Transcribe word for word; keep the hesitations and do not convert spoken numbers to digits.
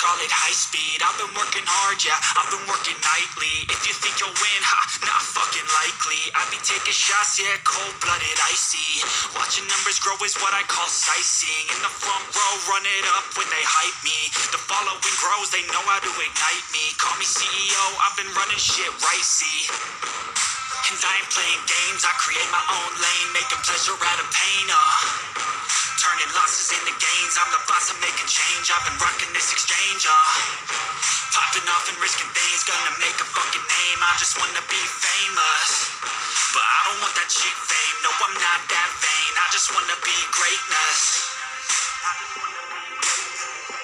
call it high speed. I've been working hard, yeah, I've been working nightly. If you think you'll win, ha, not fucking likely. I be taking shots, yeah, cold-blooded, icy. Watching numbers grow is what I call sightseeing. In the front row, run it up when they hype me. The following grows, they know how to ignite me. Call me C E O, I've been running shit right, see. And I ain't playing games, I create my own lane, making pleasure out of pain, uh turning losses into gains, I'm the boss, I'm making change. I've been rocking this exchange, uh popping off and risking things, gonna make a fucking name. I just wanna be famous, but I don't want that cheap fame. No, I'm not that vain, I just wanna be greatness. I just wanna be greatness.